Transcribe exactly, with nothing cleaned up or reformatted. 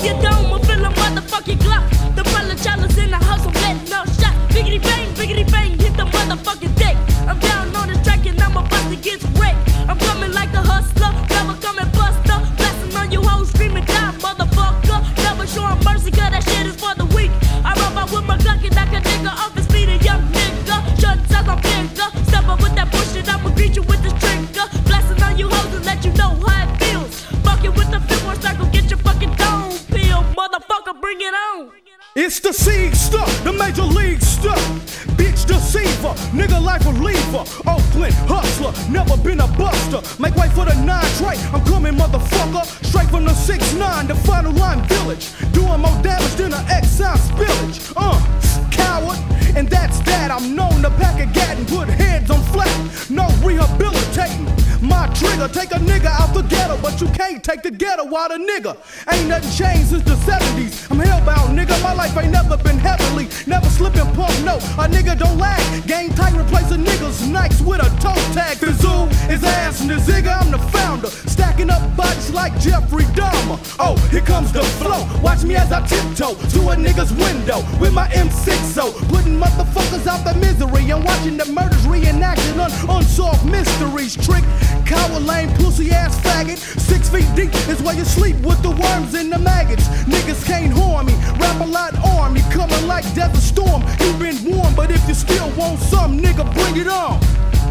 your dome, I feel a motherfucking Glock. The bullet challenge in the house, I'm letting no shot. Biggity bang, biggity bang, hit the motherfucking deck. I'm down on the track and I'm about to get wrecked. I'm coming like a hustler, never coming buster. Blasting on you hoes, screaming die, motherfucker. Never showing mercy, cause that shit is for the weak. I rub out with my Glock and knock a nigga off his feet, a young nigga. Shut size, I'm bigger. Step up with that bullshit, I'ma greet you with this trigger. Blasting on you hoes and let you know how it feels. Fucking with the fifth one circle, get your fucking dome peeled. Motherfucker, bring it on. It's the seed stuff, the major league stuff. Bitch deceiver, nigga life reliever. Oakland hustler, never been a buster. Make way for the nine tray, I'm coming motherfucker. Straight from the six nine, the final line village. Doing more damage than an excise spillage. Uh, coward, and that's that. I'm known to pack a gat and put heads on flat. No rehabilitating. My trigger, take a nigga out the ghetto, but you can't take the ghetto out of nigga. Ain't nothing changed since the seventies. I'm hellbound, nigga. My life ain't never been heavily. Never slipping pump, no. A nigga don't lag. Game tight, replacing niggas' nikes with a toe tag. The zoo is ass and the zigga, I'm the founder. Stacking up bodies like Jeffrey Dahmer. Oh, here comes the flow. Watch me as I tiptoe to a nigga's window with my M six oh. Putting motherfuckers out the misery. I'm watching the murders reenacted on unsolved mysteries. Trick, coward, lame, pussy ass faggot. Six feet deep is where you sleep with the worms and the maggots. Niggas can't harm me. Rap a lot army coming like Desert Storm. You been warned, but if you still want some, nigga, bring it on.